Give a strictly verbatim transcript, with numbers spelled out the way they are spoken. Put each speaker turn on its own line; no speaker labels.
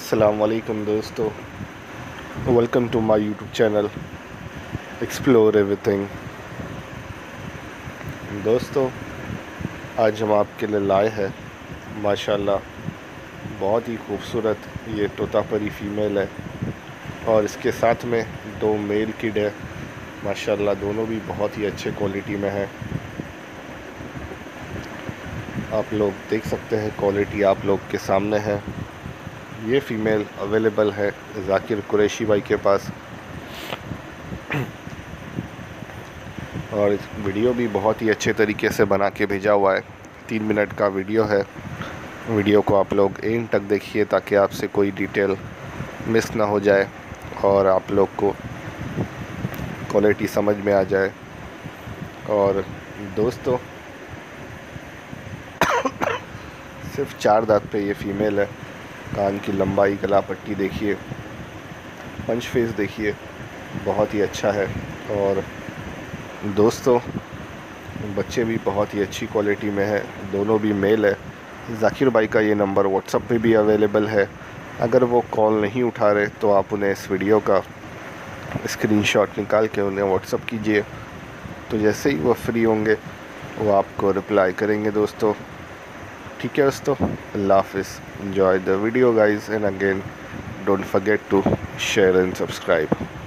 अस्सलाम वालेकुम दोस्तों, welcome to my YouTube channel explore everything. दोस्तों, आज हम आपके लिए लाए हैं माशाल्लाह बहुत ही खूबसूरत ये तोतापरी फ़ीमेल है और इसके साथ में दो मेल किड है। माशाल्लाह दोनों भी बहुत ही अच्छे क्वालिटी में है। आप लोग देख सकते हैं, क्वालिटी आप लोग के सामने है। ये फ़ीमेल अवेलेबल है ज़ाकिर कुरैशी भाई के पास और इस वीडियो भी बहुत ही अच्छे तरीके से बना के भेजा हुआ है। तीन मिनट का वीडियो है। वीडियो को आप लोग एंड तक देखिए ताकि आपसे कोई डिटेल मिस ना हो जाए और आप लोग को क्वालिटी समझ में आ जाए। और दोस्तों, सिर्फ चार दांत पे ये फ़ीमेल है। कान की लंबाई, गला पट्टी देखिए, पंच फेस देखिए, बहुत ही अच्छा है। और दोस्तों, बच्चे भी बहुत ही अच्छी क्वालिटी में है, दोनों भी मेल है। ज़ाकिर भाई का ये नंबर व्हाट्सएप पे भी अवेलेबल है। अगर वो कॉल नहीं उठा रहे तो आप उन्हें इस वीडियो का स्क्रीनशॉट निकाल के उन्हें व्हाट्सएप कीजिए, तो जैसे ही वो फ्री होंगे वो आपको रिप्लाई करेंगे दोस्तों। ठीक है दोस्तों, अल्लाह हाफिज़। Enjoy the video guys and again don't forget to share and subscribe.